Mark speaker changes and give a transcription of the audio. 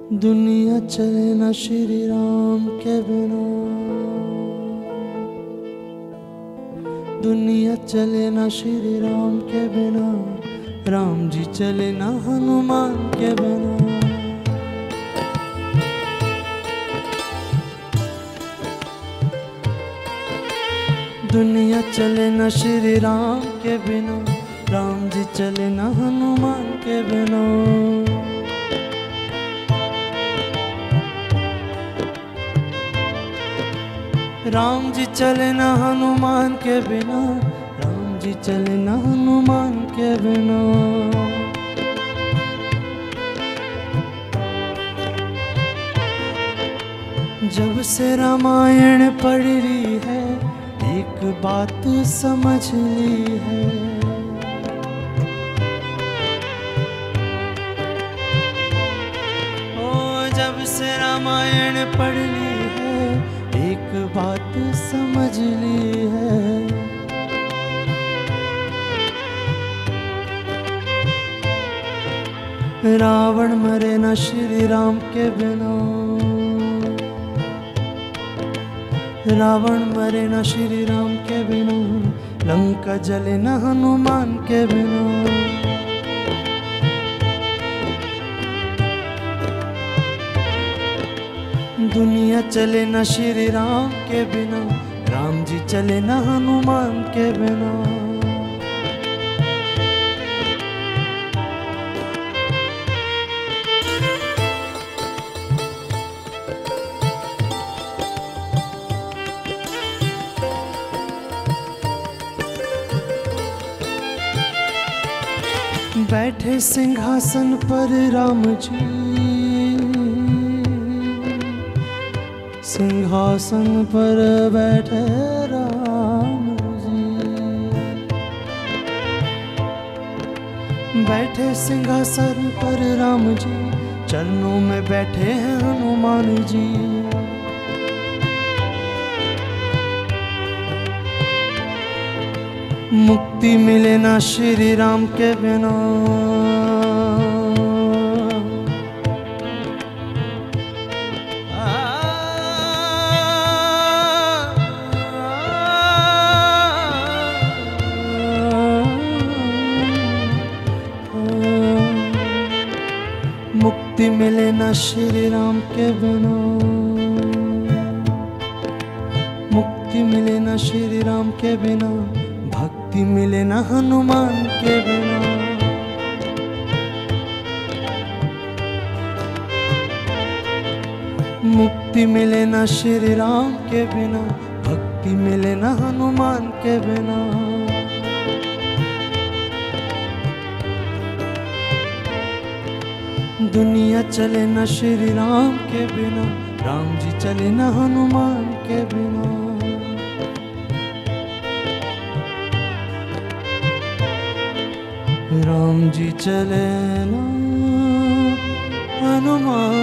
Speaker 1: दुनिया चले न श्री राम के बिना, दुनिया चले न श्री राम के बिना, राम जी चले न हनुमान के बिना। दुनिया चले न श्री राम के बिना, राम जी चले न हनुमान के बिना। राम जी चले न हनुमान के बिना, राम जी चले न हनुमान के बिना। जब से रामायण पढ़ रही है, एक बात समझ ली है। ओ जब से रामायण पढ़ ली है, एक बात समझ ली है। रावण मरे न श्री राम के बिना, रावण मरे न श्री राम के बिना, लंका जले न हनुमान के बिना। दुनिया चले न श्री राम के बिना, राम जी चले न हनुमान के बिना। बैठे सिंहासन पर राम जी, सिंहासन पर बैठे राम जी। बैठे सिंहासन पर राम जी, चरणों में बैठे हैं हनुमान जी। मुक्ति मिले ना श्री राम के बिना, मुक्ति मिले ना श्री राम के बिना, मुक्ति मिले ना श्री राम के बिना, भक्ति मिले ना हनुमान के बिना। मुक्ति मिले ना श्री राम के बिना, भक्ति मिले ना हनुमान के बिना। दुनिया चले ना श्री राम के बिना, राम जी चले ना हनुमान के बिना। राम जी चले ना हनुमान